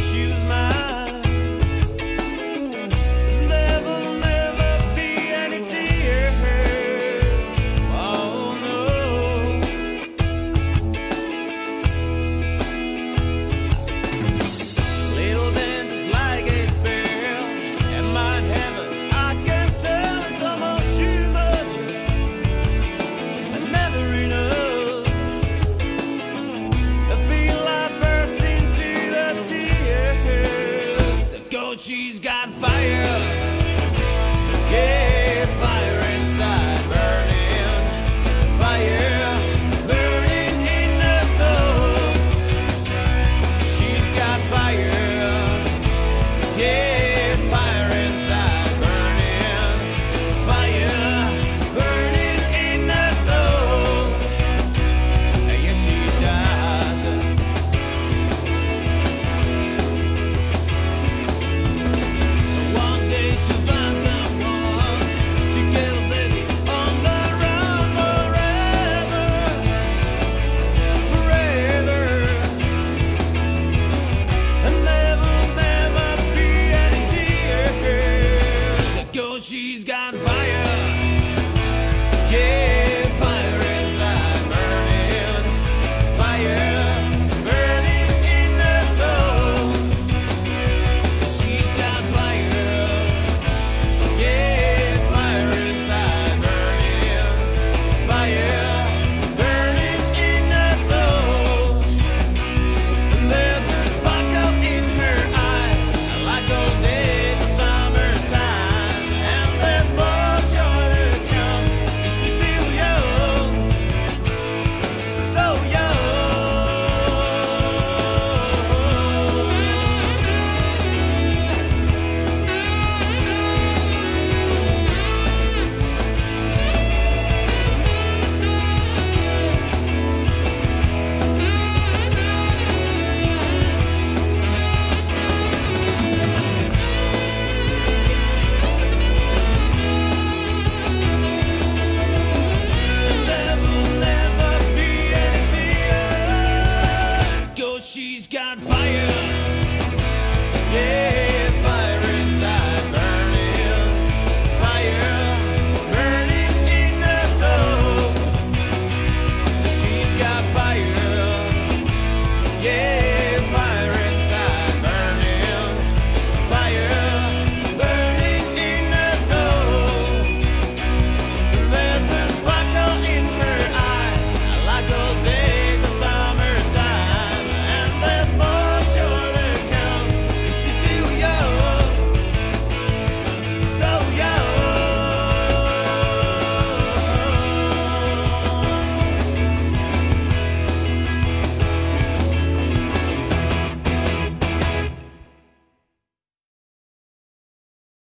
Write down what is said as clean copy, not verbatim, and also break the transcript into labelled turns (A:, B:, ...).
A: she was mine. There will never be any tears. Oh no. Little dances like a spell in my heaven. I can tell it's almost too much, but never enough. I feel I burst into the tears. The goat, she's got fire.